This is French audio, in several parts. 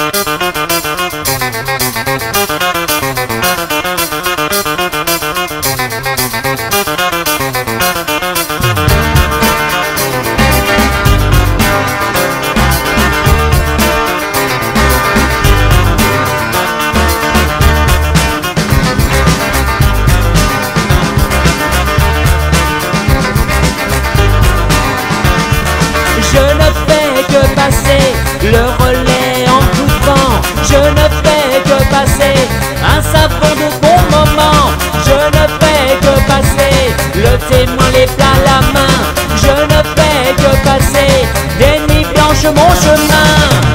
Je ne fais que passer le relais en coup de vent. Je ne fais que passer un savon de bon moment. Je ne fais que passer le témoin, les plats à la main. Je ne fais que passer des nuits blanches mon chemin.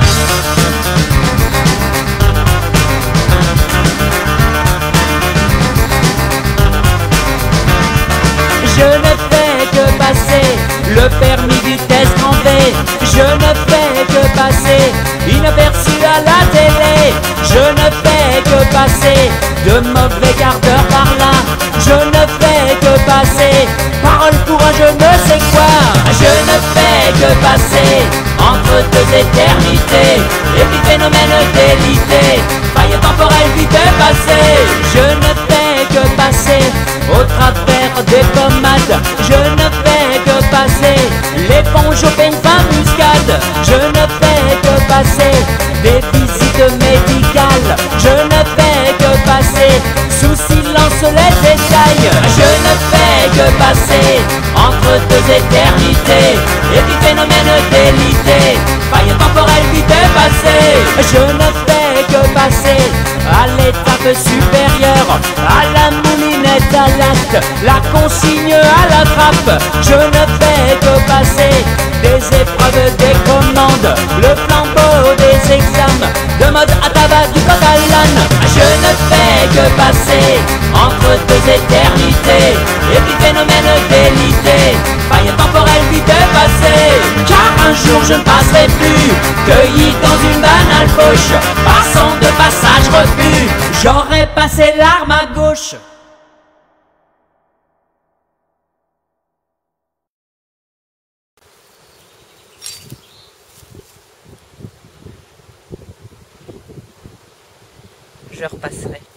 Je ne fais que passer le permis vitesse grand V. Je ne fais que passer inaperçu à la télé. Je ne fais que passer de mauvais gardeurs par là. Je ne fais que passer parole pour un je ne sais quoi. Je ne fais que passer entre deux éternités, épiphénomène délité, faille temporelle vite passée. Je ne fais que passer au travers des pommades. Je ne fais que passer l'éponge au pain muscade. Je ne fais que passer des visites médicales. Je ne fais que passer sous silence les détails. Je ne fais que passer entre deux éternités, épiphénomène délité, faille temporelle vite passée. Je ne fais que passer à l'étape supérieure, à la moulinette, à l'acte, la consigne à la trappe. Je ne fais que passer des épreuves, des commandes, le flambeau des examens, de mode à tabac du code à l'âne. Je ne fais que passer entre deux éternités, épiphénomène délité, faille temporelle vite passée. Car un jour je ne passerai plus, cueilli dans une banale poche, passant de passage refus, j'aurais passé l'arme à gauche. Je repasserai.